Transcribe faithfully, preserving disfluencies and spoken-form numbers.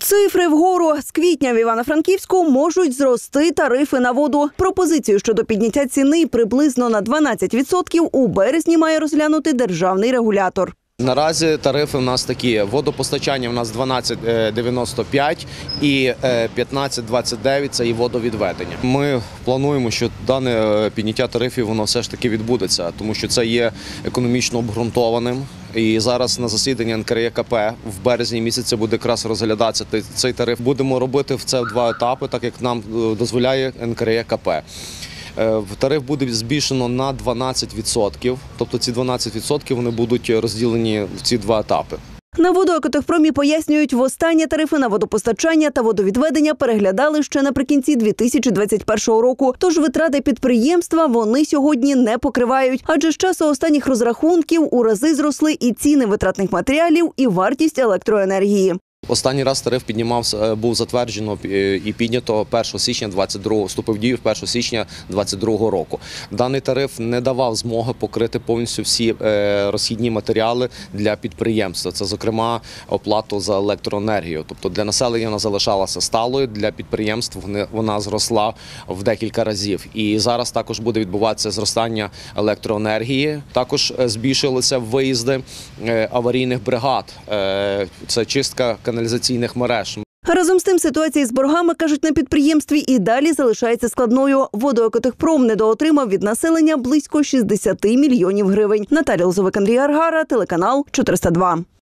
Цифри вгору. З квітня в Івано-Франківську можуть зрости тарифи на воду. Пропозицію щодо підняття ціни приблизно на дванадцять відсотків у березні має розглянути державний регулятор. Наразі тарифи в нас такі. Водопостачання в нас дванадцять дев'яносто п'ять і п'ятнадцять двадцять дев'ять – це і водовідведення. Ми плануємо, що дане підняття тарифів воно все ж таки відбудеться, тому що це є економічно обґрунтованим. І зараз на засіданні ен ка ер є ка пе в березні місяці буде якраз розглядатися цей тариф. Будемо робити це в два етапи, так як нам дозволяє ен ка ер є ка пе. Тариф буде збільшено на дванадцять відсотків, тобто ці дванадцять відсотків вони будуть розділені в ці два етапи. На Водоекотехпромі пояснюють, востаннє тарифи на водопостачання та водовідведення переглядали ще наприкінці дві тисячі двадцять першого року. Тож витрати підприємства вони сьогодні не покривають. Адже з часу останніх розрахунків у рази зросли і ціни витратних матеріалів, і вартість електроенергії. Останній раз тариф піднімався, був затверджено і піднято першого січня двадцять другого, вступив в дію першого січня двадцять другого року. Даний тариф не давав змоги покрити повністю всі розхідні матеріали для підприємства. Це, зокрема, оплату за електроенергію. Тобто для населення вона залишалася сталою, для підприємств вона зросла в декілька разів. І зараз також буде відбуватися зростання електроенергії. Також збільшилися виїзди аварійних бригад. Це чистка каналізаційних мереж. Разом з тим, ситуація з боргами, кажуть на підприємстві, і далі залишається складною. Водоекотехпром недоотримав від населення близько шістдесят мільйонів гривень. Наталія Лозовик, Андрій Аргара, телеканал чотириста два.